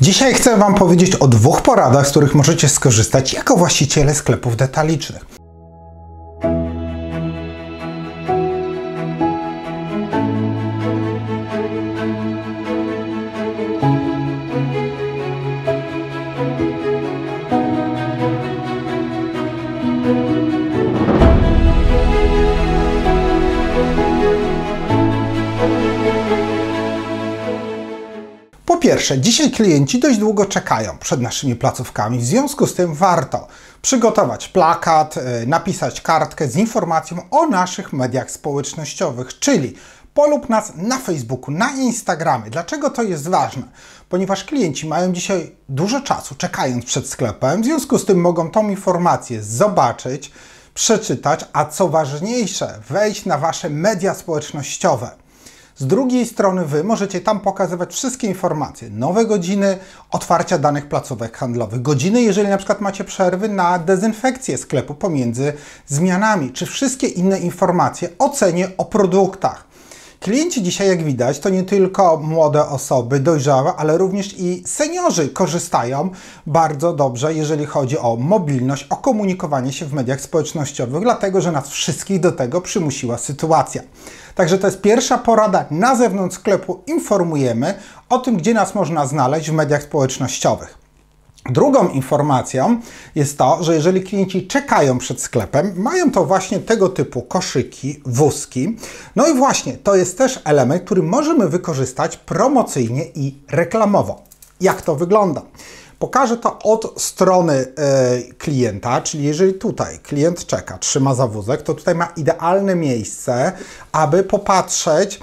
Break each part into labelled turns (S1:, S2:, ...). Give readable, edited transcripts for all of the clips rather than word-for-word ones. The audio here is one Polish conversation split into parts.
S1: Dzisiaj chcę Wam powiedzieć o dwóch poradach, z których możecie skorzystać jako właściciele sklepów detalicznych. Po pierwsze, dzisiaj klienci dość długo czekają przed naszymi placówkami, w związku z tym warto przygotować plakat, napisać kartkę z informacją o naszych mediach społecznościowych, czyli polub nas na Facebooku, na Instagramie. Dlaczego to jest ważne? Ponieważ klienci mają dzisiaj dużo czasu czekając przed sklepem, w związku z tym mogą tą informację zobaczyć, przeczytać, a co ważniejsze, wejść na Wasze media społecznościowe. Z drugiej strony Wy możecie tam pokazywać wszystkie informacje, nowe godziny otwarcia danych placówek handlowych, godziny, jeżeli na przykład macie przerwy na dezynfekcję sklepu pomiędzy zmianami, czy wszystkie inne informacje o cenie, o produktach. Klienci dzisiaj, jak widać, to nie tylko młode osoby, dojrzałe, ale również i seniorzy korzystają bardzo dobrze, jeżeli chodzi o mobilność, o komunikowanie się w mediach społecznościowych, dlatego że nas wszystkich do tego przymusiła sytuacja. Także to jest pierwsza porada. Na zewnątrz sklepu informujemy o tym, gdzie nas można znaleźć w mediach społecznościowych. Drugą informacją jest to, że jeżeli klienci czekają przed sklepem, mają to właśnie tego typu koszyki, wózki. No i właśnie to jest też element, który możemy wykorzystać promocyjnie i reklamowo. Jak to wygląda? Pokażę to od strony klienta, czyli jeżeli tutaj klient czeka, trzyma za wózek, to tutaj ma idealne miejsce, aby popatrzeć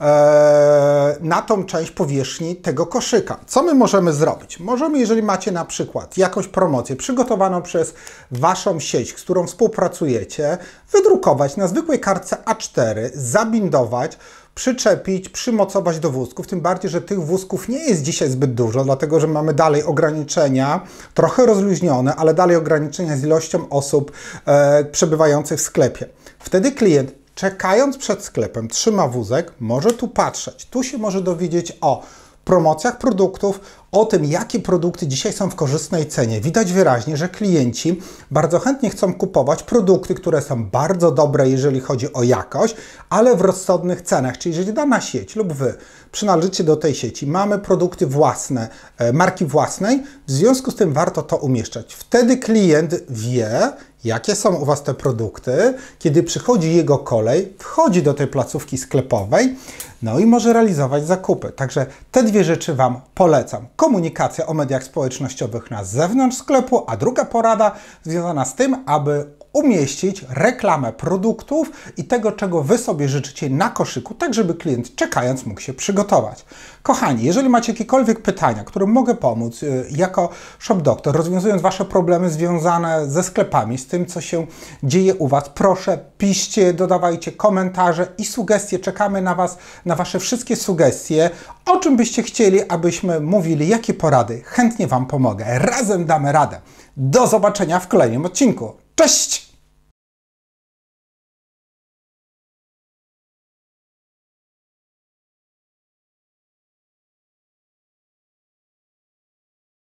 S1: na tą część powierzchni tego koszyka. Co my możemy zrobić? Możemy, jeżeli macie na przykład jakąś promocję przygotowaną przez Waszą sieć, z którą współpracujecie, wydrukować na zwykłej kartce A4, zabindować, przyczepić, przymocować do wózków, tym bardziej, że tych wózków nie jest dzisiaj zbyt dużo, dlatego że mamy dalej ograniczenia, trochę rozluźnione, ale dalej ograniczenia z ilością osób przebywających w sklepie. Wtedy klient, czekając przed sklepem, trzyma wózek, może tu patrzeć, tu się może dowiedzieć o promocjach produktów, o tym, jakie produkty dzisiaj są w korzystnej cenie. Widać wyraźnie, że klienci bardzo chętnie chcą kupować produkty, które są bardzo dobre, jeżeli chodzi o jakość, ale w rozsądnych cenach. Czyli jeżeli dana sieć lub Wy przynależycie do tej sieci, mamy produkty własne, marki własnej, w związku z tym warto to umieszczać. Wtedy klient wie, jakie są u Was te produkty, kiedy przychodzi jego kolej, wchodzi do tej placówki sklepowej, no i może realizować zakupy. Także te dwie rzeczy Wam polecam. Komunikacja o mediach społecznościowych na zewnątrz sklepu, a druga porada związana z tym, aby umieścić reklamę produktów i tego, czego Wy sobie życzycie na koszyku, tak żeby klient czekając mógł się przygotować. Kochani, jeżeli macie jakiekolwiek pytania, którym mogę pomóc jako ShopDoctor, rozwiązując Wasze problemy związane ze sklepami, z tym, co się dzieje u Was, proszę, piszcie, dodawajcie komentarze i sugestie. Czekamy na Was, na Wasze wszystkie sugestie, o czym byście chcieli, abyśmy mówili, jakie porady. Chętnie Wam pomogę. Razem damy radę. Do zobaczenia w kolejnym odcinku. Cześć!